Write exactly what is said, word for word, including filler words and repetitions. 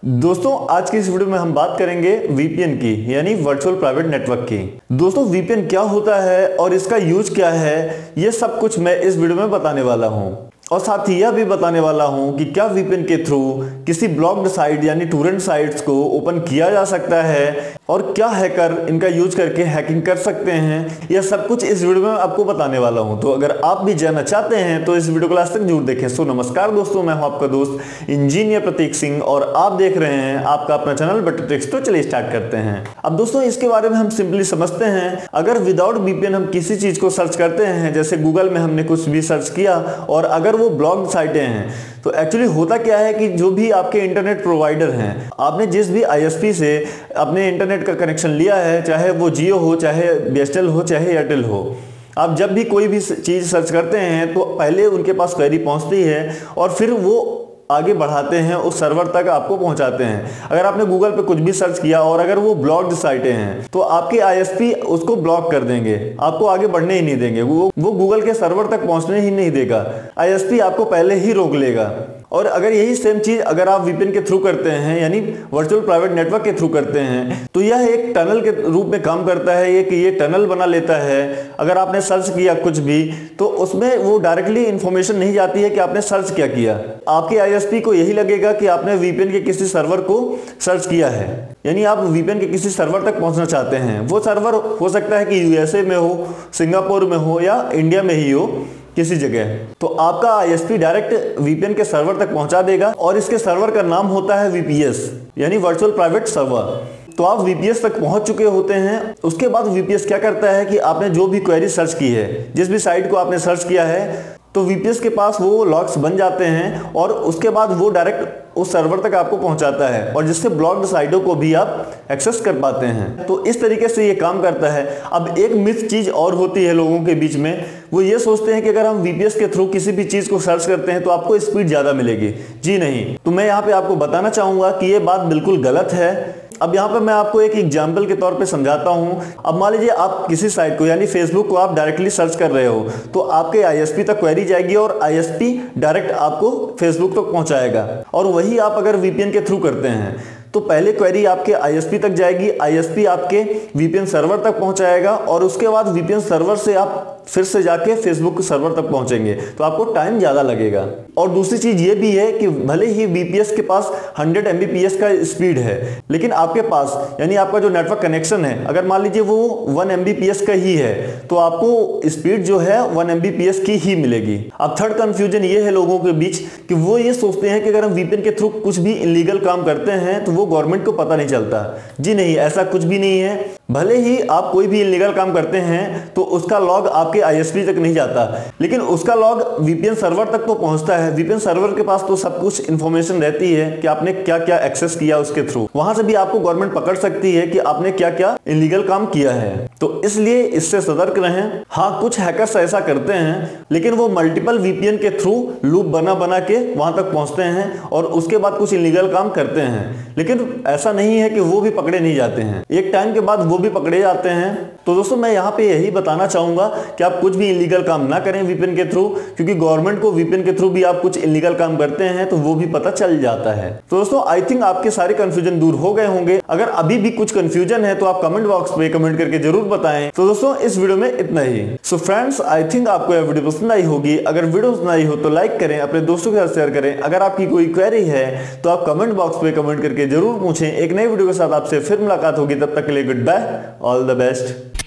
दोस्तों आज की इस वीडियो में हम बात करेंगे वीपीएन की, यानी वर्चुअल प्राइवेट नेटवर्क की। दोस्तों वीपीएन क्या होता है और इसका यूज क्या है, ये सब कुछ मैं इस वीडियो में बताने वाला हूं। और साथ ही यह भी बताने वाला हूं कि क्या वीपीएन के थ्रू किसी ब्लॉक्ड साइट यानी टोरेंट साइट्स को ओपन किया जा सकता है और क्या हैकर इनका यूज करके हैकिंग कर सकते हैं, यह सब कुछ इस वीडियो में आपको बताने वाला हूं। तो अगर आप भी जानना चाहते हैं तो इस वीडियो को लास्ट तक जरूर देखें। सो नमस्कार दोस्तों, मैं हूं आपका दोस्त इंजीनियर प्रतीक सिंह और आप देख रहे हैं आपका अपना चैनल बेटर ट्रिक्स। तो चलिए स्टार्ट करते हैं। अब दोस्तों इसके बारे में हम सिंपली समझते हैं। अगर विदाउट वीपीएन हम किसी चीज को सर्च करते हैं, जैसे गूगल में हमने कुछ भी सर्च किया और अगर वो ब्लॉक्ड साइटें हैं, तो एक्चुअली होता क्या है कि जो भी आपके इंटरनेट प्रोवाइडर हैं, आपने जिस भी आईएसपी से अपने इंटरनेट का कनेक्शन लिया है, चाहे वो जियो हो, चाहे बीएसएनएल हो, चाहे एयरटेल हो, आप जब भी कोई भी चीज सर्च करते हैं तो पहले उनके पास क्वेरी पहुंचती है और फिर वो आगे बढ़ाते हैं, उस सर्वर तक आपको पहुंचाते हैं। अगर आपने गूगल पे कुछ भी सर्च किया और अगर वो ब्लॉक्ड साइटें हैं तो आपके आईएसपी उसको ब्लॉक कर देंगे, आपको आगे बढ़ने ही नहीं देंगे, वो वो गूगल के सर्वर तक पहुंचने ही नहीं देगा। आईएसपी आपको पहले ही रोक लेगा। और अगर यही सेम चीज अगर आप वीपीएन के थ्रू करते हैं, यानी वर्चुअल प्राइवेट नेटवर्क के थ्रू करते हैं, तो यह एक टनल के रूप में काम करता है। ये कि ये टनल बना लेता है। अगर आपने सर्च किया कुछ भी तो उसमें वो डायरेक्टली इंफॉर्मेशन नहीं जाती है कि आपने सर्च क्या किया। आपके आईएसपी को यही लगेगा कि आपने वीपीएन के किसी सर्वर को सर्च किया है, यानी आप वीपीएन के किसी सर्वर तक पहुंचना चाहते हैं। वो सर्वर हो सकता है कि यूएसए में हो, सिंगापुर में हो या इंडिया में ही हो, किसी जगह। तो आपका आईएसपी डायरेक्ट वीपीएन के सर्वर तक पहुंचा देगा और इसके सर्वर का नाम होता है वीपीएस, यानी वर्चुअल प्राइवेट सर्वर। तो आप वीपीएस तक पहुंच चुके होते हैं। उसके बाद वीपीएस क्या करता है कि आपने जो भी क्वेरी सर्च की है, जिस भी साइट को आपने सर्च किया है, तो वीपीएस के पास वो लॉग्स बन जाते हैं और उसके बाद वो डायरेक्ट उस सर्वर तक आपको पहुंचाता है और जिससे ब्लॉक्ड साइटों को भी आप एक्सेस कर पाते हैं। तो इस तरीके से ये काम करता है। अब एक मिथ चीज और होती है लोगों के बीच में, वो ये सोचते हैं कि अगर हम वीपीएस के थ्रू किसी भी चीज को सर्च करते हैं तो आपको स्पीड ज्यादा मिलेगी। जी नहीं। तो मैं यहाँ पे आपको बताना चाहूंगा कि ये बात बिल्कुल गलत है। अब यहाँ पे मैं आपको एक एग्जाम्पल के तौर पे समझाता हूँ। अब मान लीजिए आप किसी साइट को, यानी फेसबुक को आप डायरेक्टली सर्च कर रहे हो, तो आपके आईएसपी तक क्वेरी जाएगी और आईएसपी डायरेक्ट आपको फेसबुक तक पहुंचाएगा। और वही आप अगर वीपीएन के थ्रू करते हैं तो पहले क्वेरी आपके आईएसपी तक जाएगी, आईएसपी आपके वीपीएन सर्वर तक पहुंचाएगा और उसके बाद वीपीएन सर्वर से आप फिर से जाके फेसबुक सर्वर तक पहुंचेंगे, तो आपको टाइम ज्यादा लगेगा। और दूसरी चीज ये भी है कि भले ही वीपीएस के पास हंड्रेड एमबीपीएस का स्पीड है, लेकिन आपके पास यानी आपका जो नेटवर्क कनेक्शन है, अगर मान लीजिए वो वन एमबीपीएस का ही है, तो आपको स्पीड जो है वन एमबीपीएस की ही मिलेगी। अब थर्ड कंफ्यूजन ये है लोगों के बीच कि वो ये सोचते हैं कि अगर हम वीपीएन के थ्रू कुछ भी इलीगल काम करते हैं तो वो गवर्नमेंट को पता नहीं चलता। जी नहीं, ऐसा कुछ भी नहीं है। भले ही आप कोई भी इलीगल काम करते हैं तो उसका लॉग आपके आईएसपी तक नहीं जाता, लेकिन उसका लॉग वीपीएन सर्वर तक तो पहुंचता है। वीपीएन सर्वर के पास तो सब कुछ इंफॉर्मेशन रहती है कि आपने क्या क्या एक्सेस किया उसके थ्रू। वहां से भी आपको गवर्नमेंट पकड़ सकती है कि आपने क्या क्या इलीगल काम किया है। तो इसलिए इससे सतर्क रहें। हाँ, कुछ हैकर्स ऐसा करते हैं, लेकिन वो मल्टीपल वीपीएन के थ्रू लूप बना बना के वहां तक पहुंचते हैं और उसके बाद कुछ इलीगल काम करते हैं। लेकिन ऐसा नहीं है कि वो भी पकड़े नहीं जाते हैं, एक टाइम के बाद वो भी पकड़े जाते हैं। तो दोस्तों मैं यहाँ पे यही बताना चाहूंगा कि आप कुछ भी इलीगल काम ना करें वीपीएन के थ्रू, क्योंकि गवर्नमेंट को वीपीएन के थ्रू भी आप कुछ इलीगल काम करते हैं तो वो भी पता चल जाता है। तो दोस्तों आई थिंक आपके सारे कंफ्यूजन दूर हो गए होंगे। अगर अभी भी कुछ कंफ्यूजन है तो आप कमेंट बॉक्स पे कमेंट करके जरूर बताएं। तो दोस्तों इस वीडियो में इतना ही। सो फ्रेंड्स, आई थिंक आपको यह वीडियो पसंद आई होगी। अगर वीडियो पसंद आई हो तो लाइक करें, अपने दोस्तों के साथ शेयर करें। अगर आपकी कोई क्वेरी है तो आप कमेंट बॉक्स पे कमेंट करके जरूर पूछें। एक नई वीडियो के साथ आपसे फिर मुलाकात होगी, तब तक के लिए goodbye, all the best.